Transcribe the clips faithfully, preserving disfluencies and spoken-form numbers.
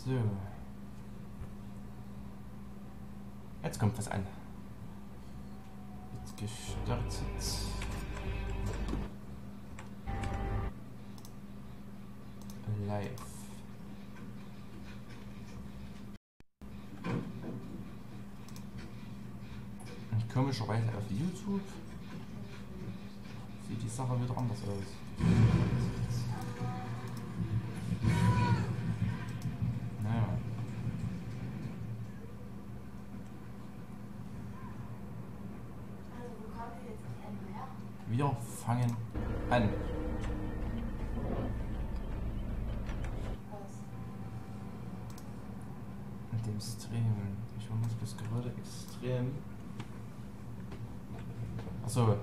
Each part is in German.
So. Jetzt kommt was an. Jetzt gestartet. Live. Und komischerweise auf YouTube sieht die Sache wieder anders aus. Naja. Wir fangen an. Mit dem Stream. Ich muss bis gerade extrem. Achso.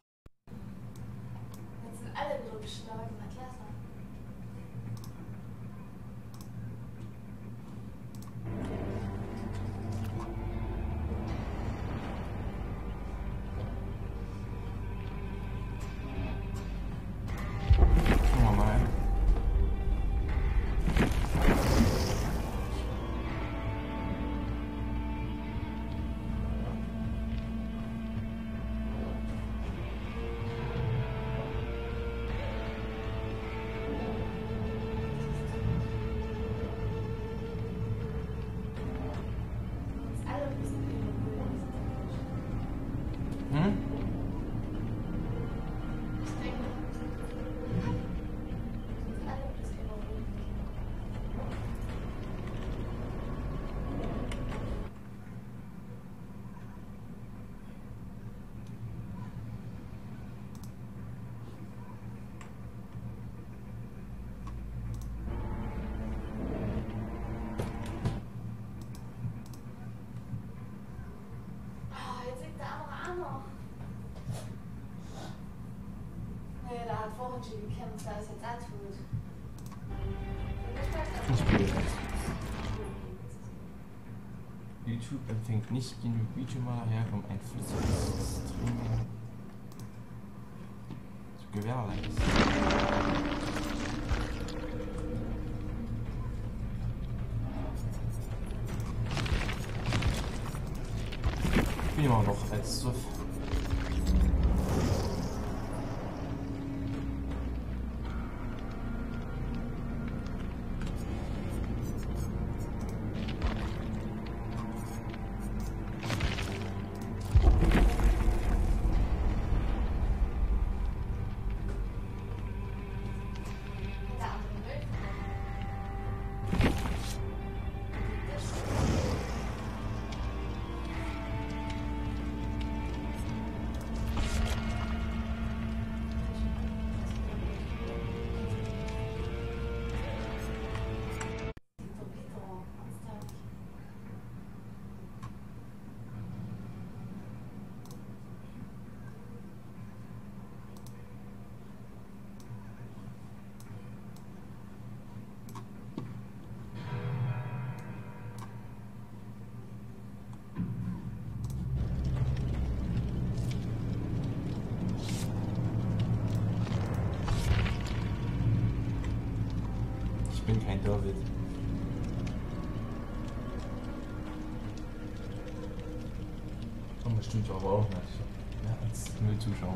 Jetzt sind alle wieder geschlagen, na klasse. Schauen wir mal. Jetzt alle ein bisschen überholen. Hm? Ich denke, jetzt alle ein bisschen überholen. Ah, jetzt liegt der andere Arm noch. Nee, der hat vorhin schon gekämpft, da ist jetzt auch tot. Ich spiele jetzt. YouTube empfängt nicht genug Videomaterial, um ein flüssiges Streaming zu gewährleisten. Ich bin immer noch als Suff. Der andere Müll. Ich bin kein David. Und bestimmt aber auch nicht. Ja, als Null-Zuschauer.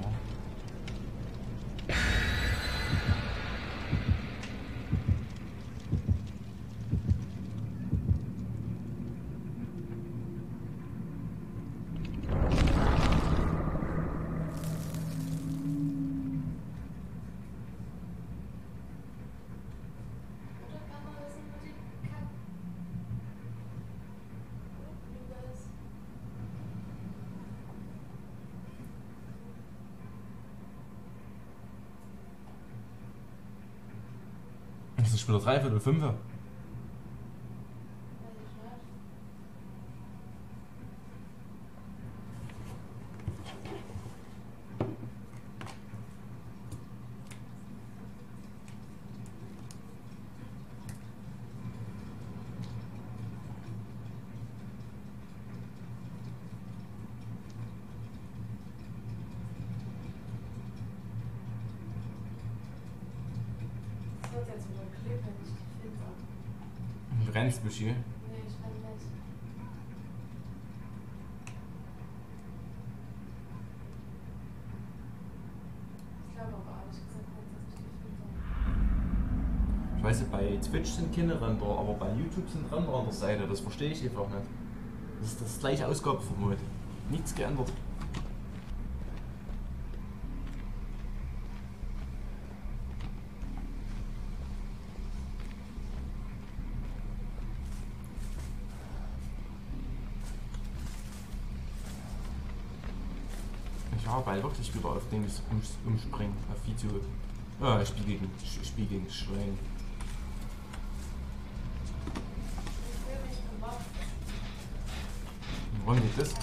Oder kann man wissen, wo die Kack... Über ist? Ist das Spieler drei oder fünf? Weiß ich nicht. Das wird jetzt wieder klicken, wenn ich die finde. rennst du hier? Nee, ich renn nicht. Ich glaube aber ehrlich gesagt nicht, dass ich die Ich weiß nicht, bei Twitch sind keine Ränder, aber bei YouTube sind Ränder an der Seite. Das verstehe ich einfach nicht. Das ist das gleiche Ausgabeformat. Nichts geändert. Ich habe weil wirklich wieder auf den ums, umspringen, auf Video. Ah, ich spiele gegen, ich spiel gegen Schwein. Ich will mich im Box. Warum geht das?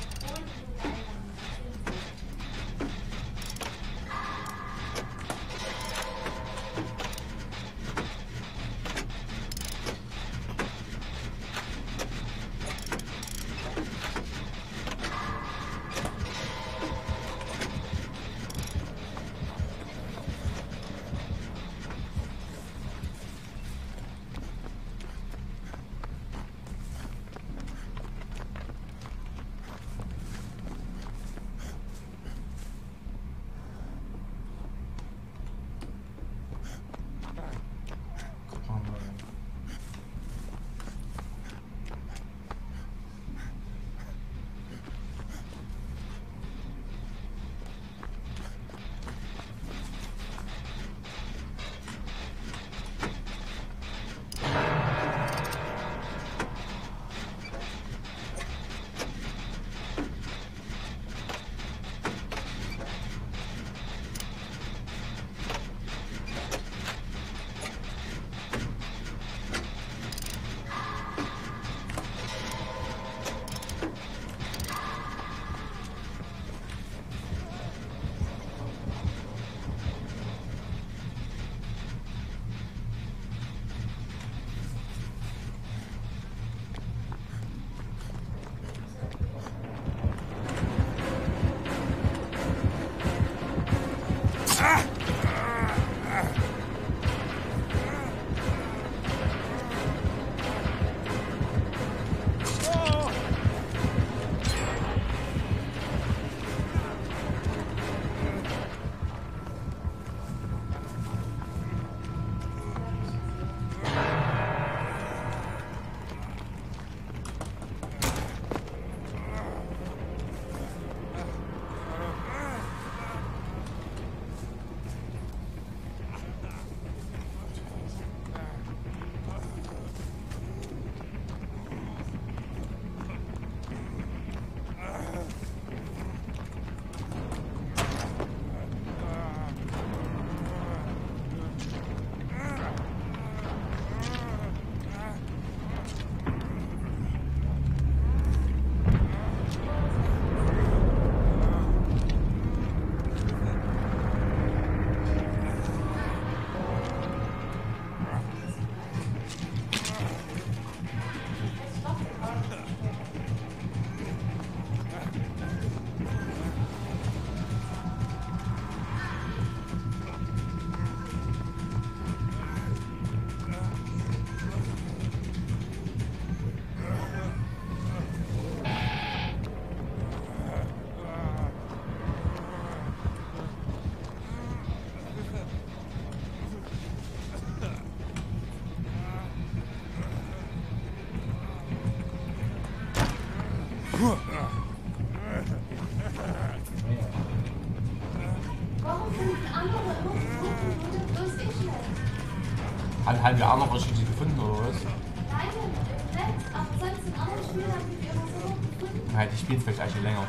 Haben wir auch noch verschiedene gefunden, oder was? Nein, im Netz, aber sonst in anderen Spielen haben wir die immer so gefunden. Ja, die spielen vielleicht eigentlich länger.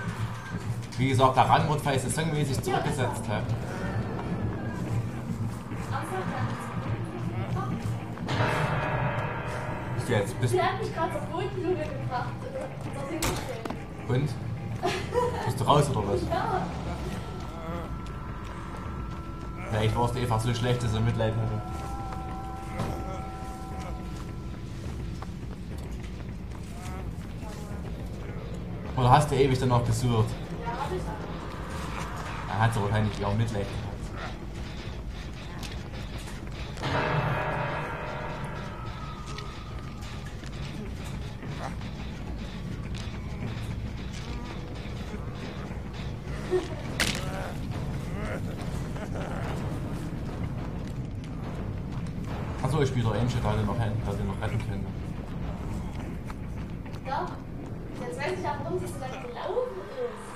Wie gesagt, der Run wird vielleicht saisonmäßig zurückgesetzt. Ja. Bist du jetzt, bist Sie hat mich gerade auf Bodenhöhle gebracht. Und? Bist du raus oder was? Ja. Vielleicht warst du einfach so schlecht, dass er Mitleid hatte. Oder hast du ewig danach gesucht? Ja, hab ich auch. Er hat so wahrscheinlich auch Mitleid gehabt. ich wieder einen, der den noch, der den noch retten könnte. Doch. Jetzt weiß ich auch, warum sie so lange gelaufen ist.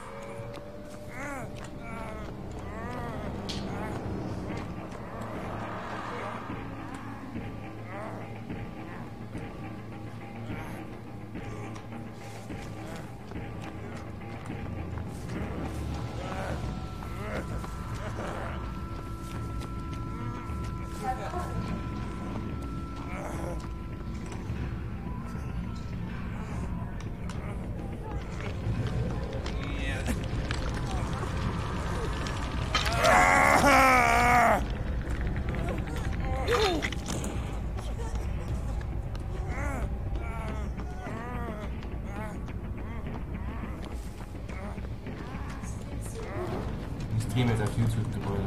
Ich drehe mir jetzt auf YouTube-Gebäude.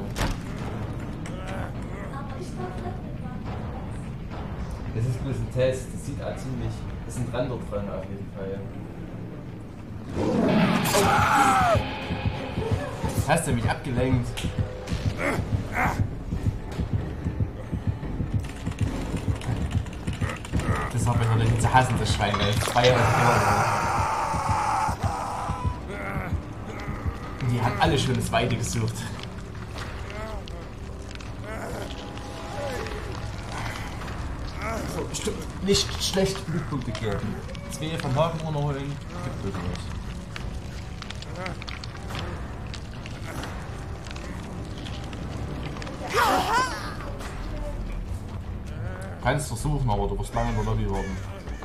Aber ich glaube nicht mit. Das ist bloß ein Test, das sieht auch ziemlich. Das sind Ränder dran auf jeden Fall. Oh. Hast du mich abgelenkt? Das habe ich noch nicht zu hassen, das Schwein, ey. Zwei Jahre. Die hat alle schönes Weide gesucht. So, stimmt. Nicht schlecht Blutpunkte geben. Zwei vom Haken runterholen, gibt Blut nicht. Kannst versuchen, aber du wirst lange in der Lobby werden.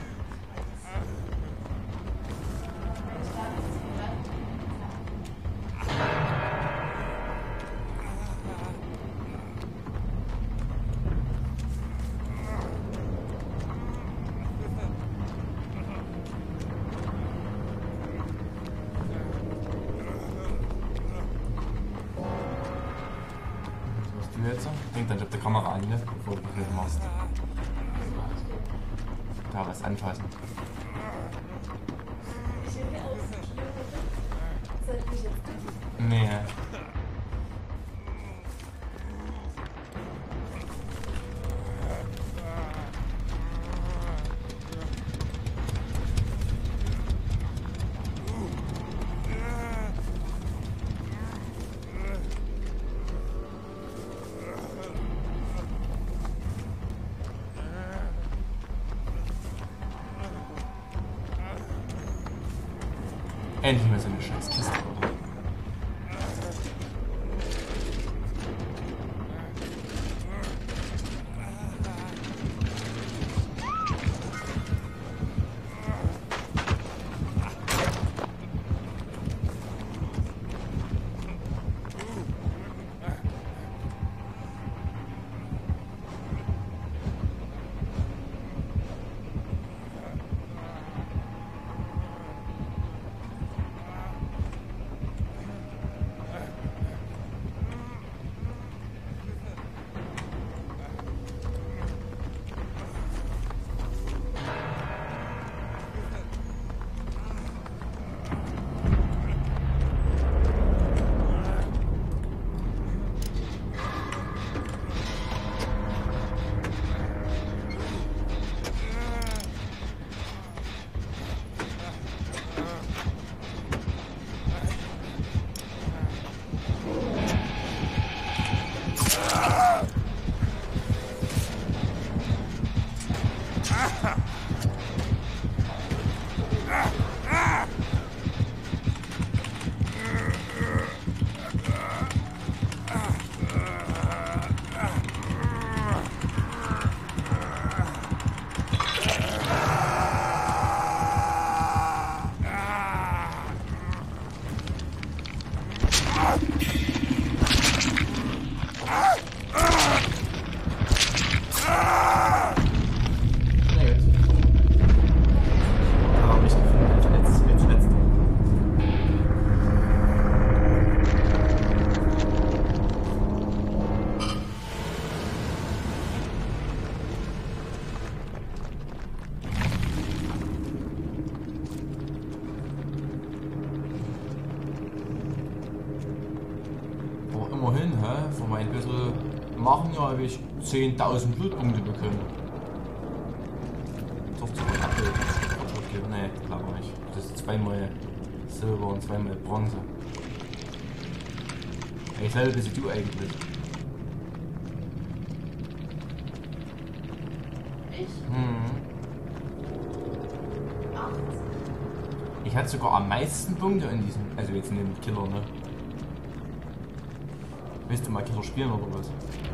Jetzt. Denk dann auf der Kamera an, ne? Bevor du das machst. Da was anfassen. Ich will mir aus. Soll ich mich jetzt tun? Nee. Endlich mal so eine scheiß Kiste, oder? machen ja, habe ich zehntausend Blutpunkte bekommen. Doch zu einem Update. Nee, glaube ich nicht. Das ist zweimal Silber und zweimal Bronze. Ich glaube, bist du eigentlich. Ich? Hm. Acht. Ich hatte sogar am meisten Punkte in diesem, also jetzt in dem Killer, ne? Willst du mal Killer spielen oder was?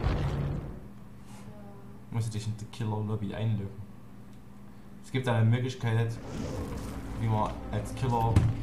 Musst du dich in die Killer Lobby einloggen. Es gibt eine Möglichkeit, wie man als Killer